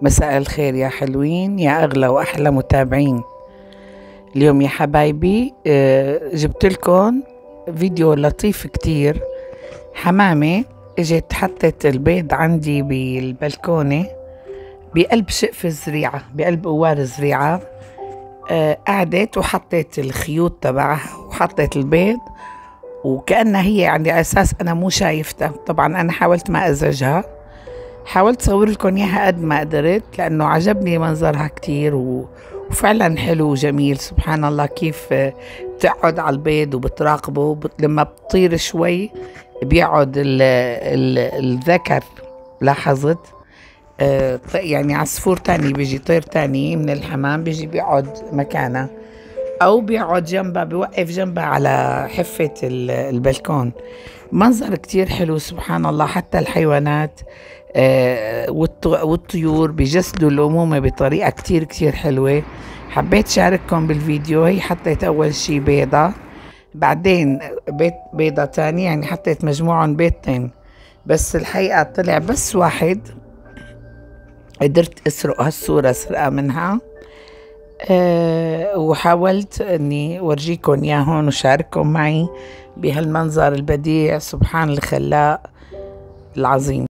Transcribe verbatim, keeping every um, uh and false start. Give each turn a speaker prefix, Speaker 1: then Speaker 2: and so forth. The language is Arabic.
Speaker 1: مساء الخير يا حلوين، يا أغلى وأحلى متابعين. اليوم يا حبايبي جبت لكم فيديو لطيف كتير. حمامة اجت حطت البيض عندي بالبلكونة بقلب شقف الزريعة، بقلب قوار الزريعة. قعدت وحطت الخيوط تبعها وحطت البيض، وكأنها هي يعني على أساس أنا مو شايفتها. طبعا أنا حاولت ما أزعجها، حاولت أصور لكم إياها قد ما قدرت، لأنه عجبني منظرها كتير وفعلا حلو وجميل. سبحان الله كيف بتقعد على البيض وبتراقبه، لما بتطير شوي بيقعد ال ال الذكر. لاحظت آه يعني عصفور تاني بيجي، طير تاني من الحمام بيجي بيقعد مكانه، أو بيقعد جنبها، بيوقف جنبها على حفة البلكون. منظر كتير حلو سبحان الله. حتى الحيوانات آه والطيور بيجسدوا الأمومة بطريقة كتير كتير حلوة. حبيت شارككم بالفيديو. هي حطيت أول شي بيضة، بعدين بيت بيضة تانية، يعني حطيت مجموعهم بيضتين، بس الحقيقة طلع بس واحد. قدرت أسرق هالصورة أسرقها منها. أه وحاولت اني ورجيكم اياهم وشارككم معي بهالمنظر البديع. سبحان الخلاق العظيم.